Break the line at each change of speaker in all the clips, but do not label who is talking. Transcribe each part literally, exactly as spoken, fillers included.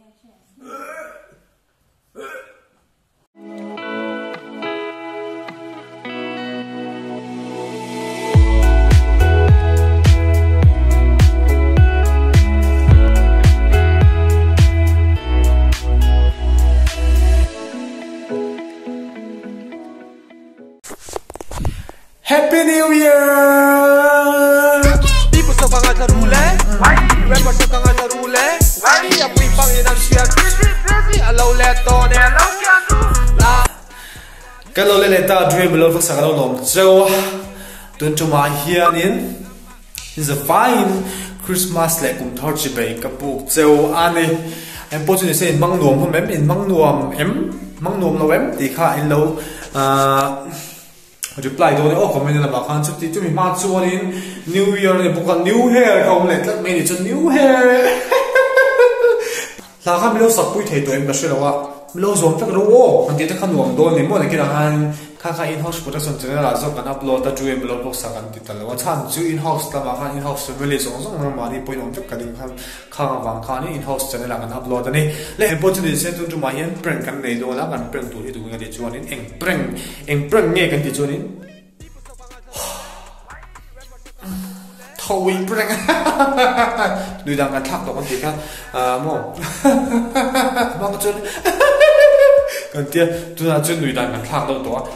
Happy New Year!
People so kang asa rule, why? Rapper so kang asa rule, why? Apoy pang inang siya, crazy, crazy, alaw leto, ne alaw kya tu.
Kalau le leta dream below for sakalo nom so don't to my hianin is a fine Christmas le kum thor chi bai kapuk so ani em po chu se mang nuam hom em in mang nuam em mang nuam lo em ti kha in lo reply do ne o comment na ba khan chu ti chu mi ma chu in new year ne bukan new hair ka om le tlat me ni chu new hair la kha mi lo sak pui thei to em ka shela wa mi lo zom tak ro o an ti ta khan nuam do ne mo ne ki han kha kha in house production channel la zo kan upload ta chu em lo box sa kan ti ta lo chan chu in house ta ma khan in house family song song na ma ni poi nom tak ka ding khan kha wang kha ni in house channel la kan upload ani le po chu ni se tu tu ma hian prank kan nei do la kan prank tu hi tu ga de chu anin eng prank eng prank nge kan ti chu ni thôi prank đuôi đang ăn thắc đó con gì khác à mò mò cái chân còn kia tôi là chân đuôi đang ăn thắc đâu đó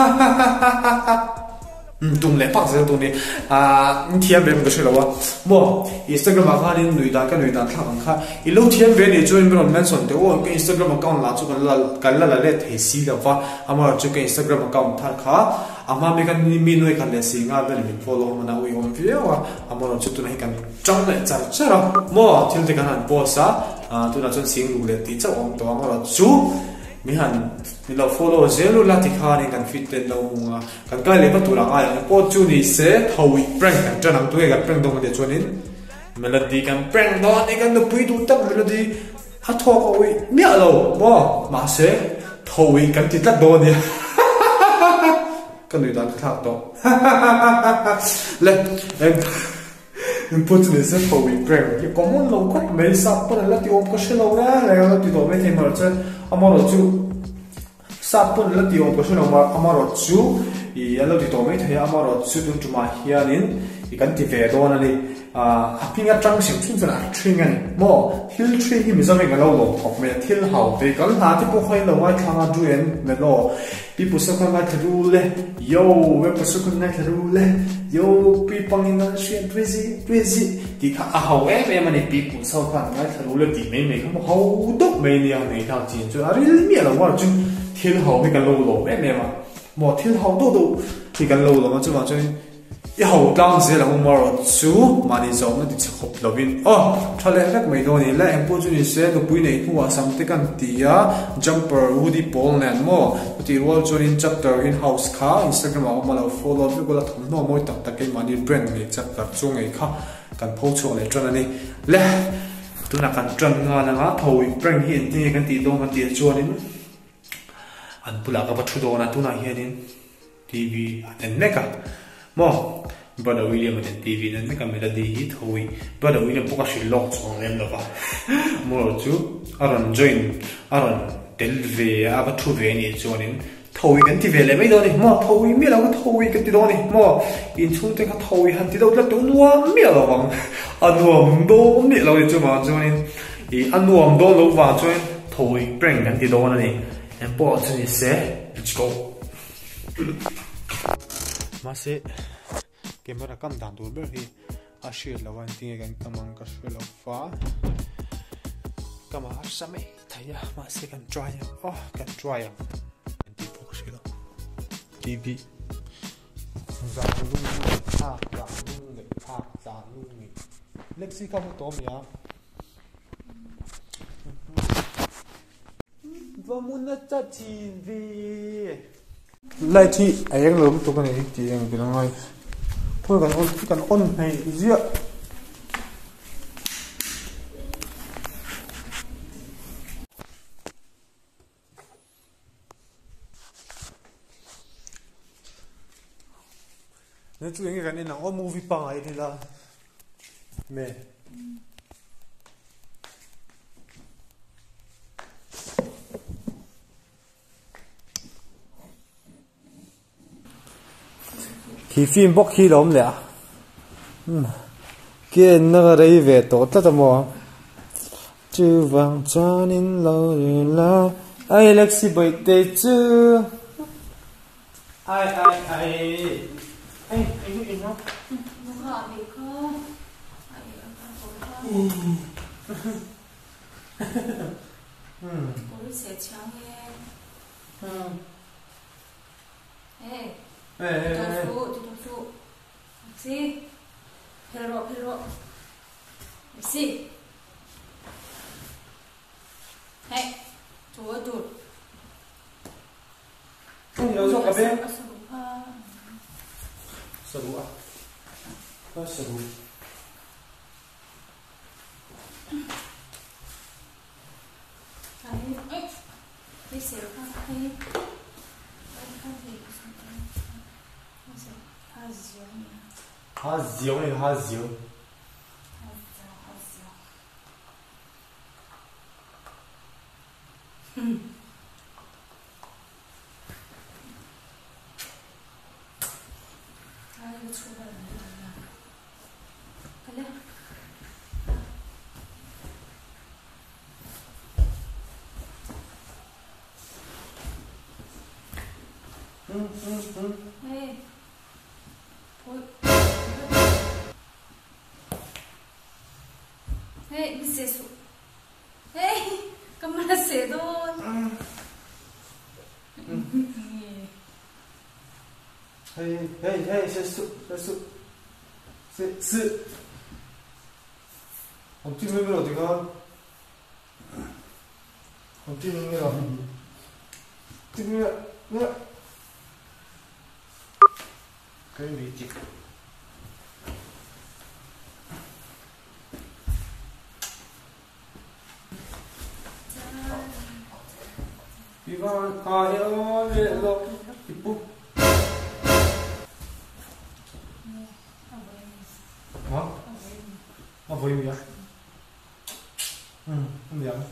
tung lẽ phát ra tung đi à thiên về một cái chuyện là mò Instagram account nên đuôi đang cái đuôi đang thắc ăn khác lâu thiên về này join bên mention thì ô cái Instagram account là cho cái là cái là là để thấy xí đâu và ama cho cái Instagram account thắc khác ama mấy cái mình nuôi cái là xí ngã bên mình follow mà nào uy om phía và ama nó cho tôi này cái trong này chả chả đâu mò thiên thì cái hàng post á tôi là chân xí lù lệ tí chắc ông đó ama là chú mình hẳn mình là follow zero là thì khai nên cần fit đến đâu cần cái lấy bắt tụ là ai post chú đi sẽ thầu prank cần cho năng tôi cái prank đâu mà để cho nên melody cần prank đó nên cần được bùi tụ tập melody hát thọ coi miệng lâu mò mà sẽ thầu cần thì tắt đó đi cái người ta thắc đó lên em emพูดถึงเรื่องโควิดเรื่องที่ก็มันลงก็ไม่ทราบปุ่นแล้วที่อมก็เชื่อเรานะแล้วที่ตัวไม่ที่มาจะอามาเราจูทราบปุ่นแล้วที่อมก็เชื่อเรามาอามาเราจูอีแล้วที่ตัวไม่ที่อามาเราจูดึงจุมาเฮียนินอีกันที่เวดอนนี่อ่าพิงกับจังสิงชุนจะทริงกันโม่ทิลทรีที่มีสมัยกันเราลงออกมาทิลเฮาไปกันหาที่พวกเขาเราว่าทางดูเองเมื่อเราพี่ผู้สกัดนักรู้เลยโย่เว็บผู้สกัดนักรู้เลยโย่พี่ปังยิงนั่นเชียร์ด้วยสิด้วยสิที่ข้าเอาเอ๊ะแม่มันนี่พี่ผู้สกัดนักรู้เลยที่ไม่ไม่เขาเขาต้องไม่เนี่ยไม่ทางจีนจุดอะไรเมียเราว่าจุดทิลเฮาไปกันเราลงแม่แม่มาหมดทิลเฮาตัวตัวที่กันเราลงมาจุดว่าจุด以後當時啦，我冇落煮，買啲餸嗰啲食好路邊。哦，出嚟咧未到年咧，我中意寫個背呢鋪啊，甚至間啲啊 ，jumper 嗰啲 ball 呢，麼嗰啲我做啲 chapter in house 卡 ，Instagram 我冇落 follow，不過啦，同我冇特特嘅買啲 brand 嘅 chapter 中嘅卡，間 post 出嚟轉嚟咧，都嗱間轉啊嗱啊，頭 brand 顯啲間啲東間啲做啲，安不啦個不出到嗱都嗱顯啲 T V 安呢個。mo brother William den T V nan ka mela di hit hoi brother William poka shi lock chong lem lo ba mo chu aron join aron delve aba thu ve ni chonin thoi kan ti ve le mai do ni mo thoi mi la ko thoi kan ti do ni mo in chung te ka thoi han ti do la tu nuam mi lo wang anuam do mi lo ni chu ma chonin i anuam do lo wa choin thoi prank kan ti do na ni en po chu ni se let's go masih kamera kam dan dur ber hi a shir lawan ting gan kamang ka shir lo fa kama asame thaya masih kan try oh kan try di pok shir T V za lu ha za lu ne ha za lu ni lexi ka to mi ya vamos na T V lại thì anh lớn tôi cái này thì anh cái này thôi cần ôn cần ôn này dĩa nên chú anh cái này là ôn movie bằng ấy thì là mẹ thì phim bóc khi lắm lẽ kia nó đây về tổ tất cả mọi chữ vàng cho nên lâu là ai Lexi bởi tê chứ ai ai ai anh anh biết không
không hỏi thì không 우리 세창에 에 뒤통수 뒤통수 시 벨로 벨로 시 에 좋아 둘
anh nhớ cho cả bên
아
sợ đủ à có sợ đủ
아니 에 됐어요 하이
Razão é razão.
Hum. 아 이거 출발 안 되잖아. 갈래?
응응응.
네. 뭐? Hey, me cesso. Hey, câmera cedo.
Hey hey hey, 실수 실수. 스. 어떻게 매면 어디가? 어떻게 매면 어떻게 매면 네. cái vị trí 이건 가요에서 이쁘 뭐? 아 보임이야? 응, 근데 양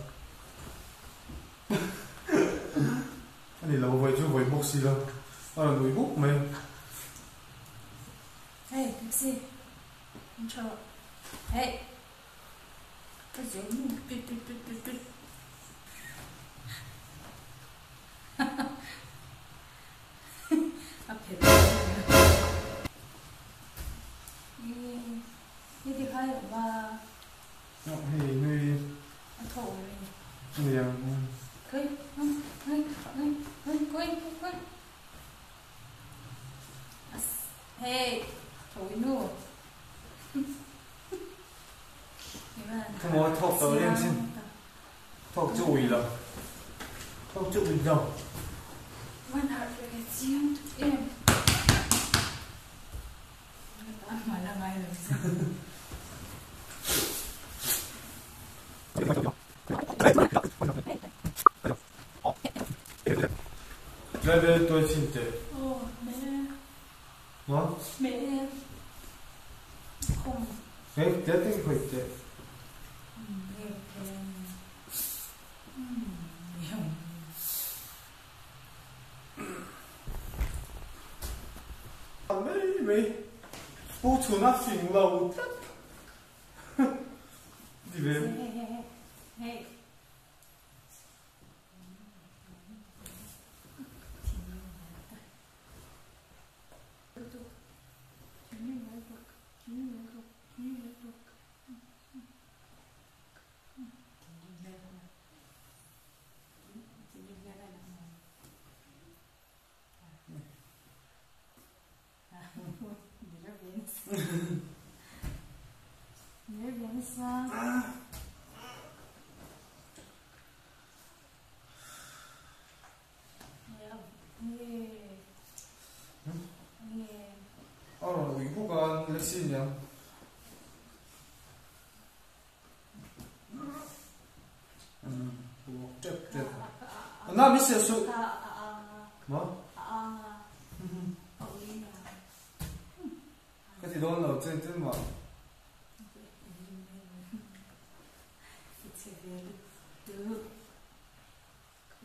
아니 lâu vậy chứ vậy bốc xì đâu à là người bốc mày
Hey, taxi. Không cho. Hey. Cái gì cũng tuyệt tuyệt tuyệt tuyệt tuyệt. À phải. Đi đi đi khai và.
Nó thì người.
Anh thổi.
Người à.
Cái, cái, cái, cái, cái, cái, cái. Hey. Thổi nụ
Không có thọc tớ lên xin thọc chỗ ủy là thọc chỗ ủy đâu
Mein Herz vergeht em Người ta là ngay
Đây đây tôi xin thế
Ồ mẹ
Hả?
Mẹ em Không
Đấy, thế tính phải thế
Mẹ em
mấy mấy bố chủ nó xỉn lâu đi về
Hey Nervensa.
어, 이거가 렉시냐? 음, 뭐, 잽, 잽. 나 미스 수. 뭐?
아.
근데 너는 어쨌든 뭐.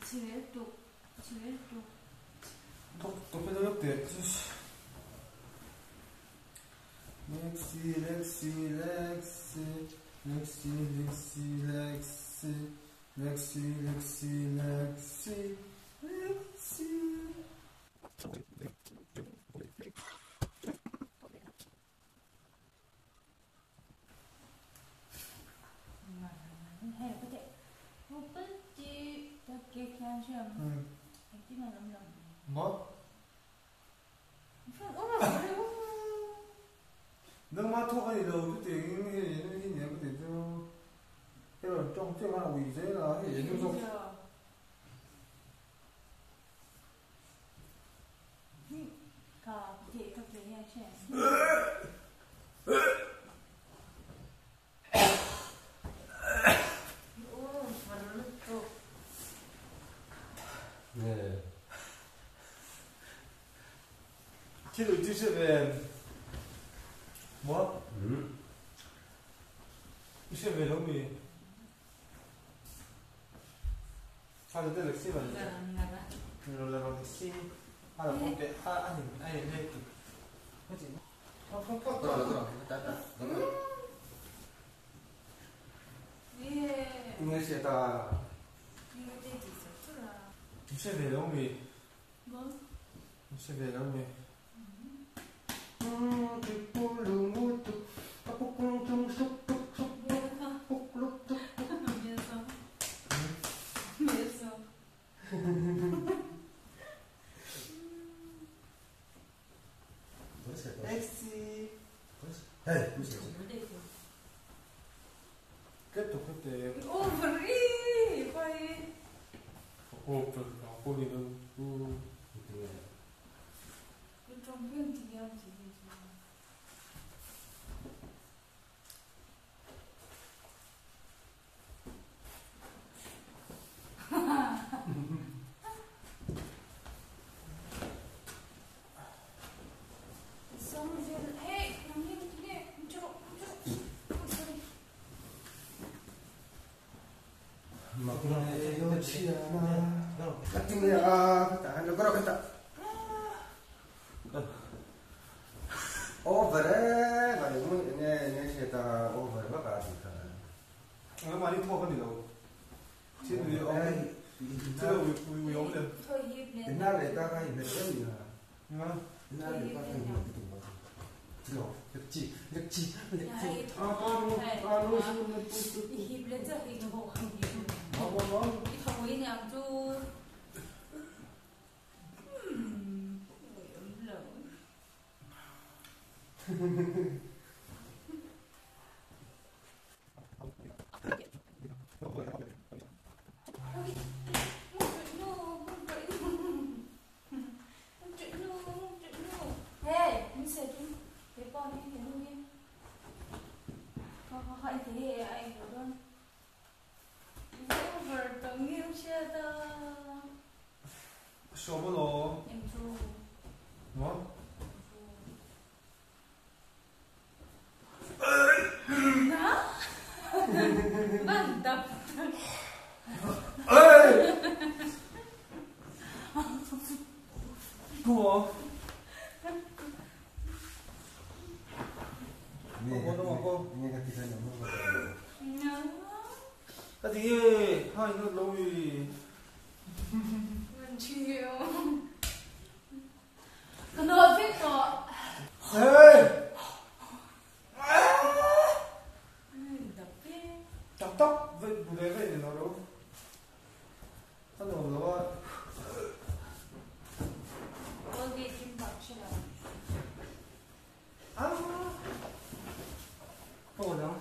Certo, certo.
또, 또 빼돌렸대. Lexi, Lexi, Lexi, Lexi, Lexi, Lexi, Lexi, Lexi, Lexi, Lexi.
Hay là có thể không biết chi ta kia khen xem anh chỉ mà lầm lầm
Mất.
ủa mà phải uống
Nước mắt thuốc hay đâu cái tiếng cái gì nó cái gì có thể cho cái là trong cái mà quỷ dễ là cái gì nó trong
cả chị có thể nghe xem ủa mà nó lúc tốt
네. 키도 드시면 뭐?
응?
드시면 너무 하도 때 렉시 맞지? rồi là 렉시 하다 볼때 아 아니 아니 렉 그지? 어 그럼
Đó là đó, đó đó.
예
이게 시다
이거 되게 있었더라
드시면 너무
뭐?
드시면 너무
음, 뒷불로 무뚝, 깍꾹꿍 쑥뚝쑥,
미안해
꾹룩뚝.
미안해 미안해
Puede ser,
렉시
puede ser. Eh, puede ser.
그때 그때
오 브리 빨리
어 그렇다 거기는 그
좀 편지야 지금 성질 헤이 형님 이게 멈춰 멈춰
Mà cũng là
이거 치아나
같은 거야. 다 하는 거라겠다. Over đấy, và những nghe nghe sẽ ta over các bạn thì
아 많이 더가니라고 지금 이
cái
지금 우리 우리 영는
thôi dịp này
Việt Nam này ta hay là rất nhiều là
응
Việt Nam này ta hay nhiều cái tình bạn rồi được chi được chi được chi
hay
à con con nuôi xuống nuôi xuống
dịp lên giờ thì nó hộ hàng dịp
아 뭐
cái thằng ấy nhà chú Hey, mình sẽ chúng cái con đi thì luôn đi. Họ họ hỏi thế anh của con. Over tổng nghiêm chưa ta.
쇼번호
Em chú.
뭐?
나? 난 나.
에이! 뭐?
nghe
Có, có, có.
nghe cái tiếng nó nó
나.
아 이게 아 이거 너무
난 중요해요. 너 어디 거?
에이!
나쁘.
딱딱 왜 무대가 있는 거로? 하늘 올라와.
거기 김밥 싫어.
아. 뭐냐?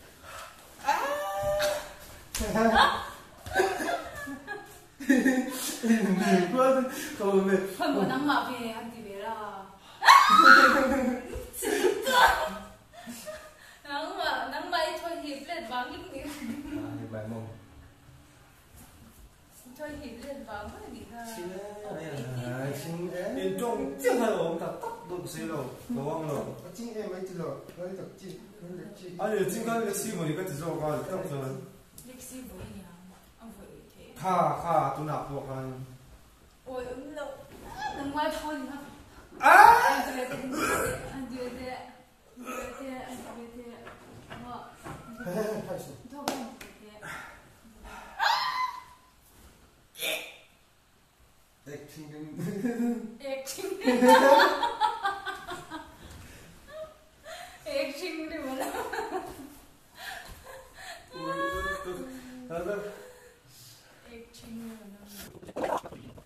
아. 그거는 그거는
thôi một năm mà về ăn thì về là nắng mà nắng bay thôi hiệp lên vắng cái gì
à bài mông
thôi hiệp lên vắng cái gì ra
xin à xin em
인종 찡하고 다딱 놓으세요. 너왕로.
xin em ấy chứ rồi nói thật chi nói thật chi
아니 찡가는 렉시 보니까 들어가 일단
lịch sử 뭐냐 ông vậy thế
가가 돈 앞으로 간.
ôi ứng lâu nắng bay thôi hả
아!
anh đưa thế anh đưa thế
太爽。액팅.
액팅. 액팅이 뭐야? 액팅이 뭐야?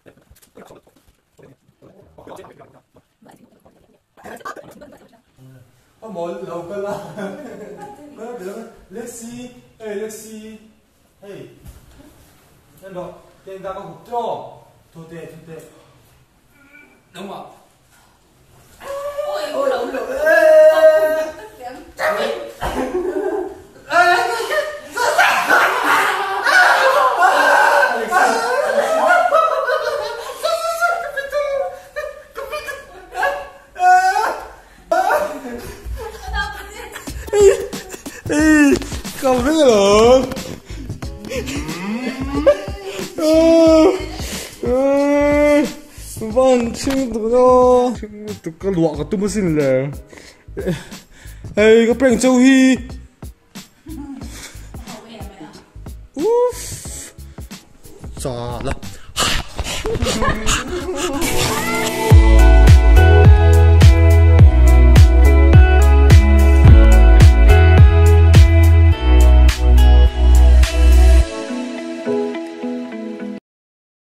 Có một lầu cơ la. Nó được. Let's see. Hey, let's see. Hey. Nên rồi, tên ta có hụt cho. Thôi tê, thôi tê. Đúng không?
Ôi, ôi, lộn lộn.
Không rất là lượng. Vâng, 친구들아. 친구들과 노아가 또 무슨래? 에이, 이거 뺑 저기. 우프. 자, 나.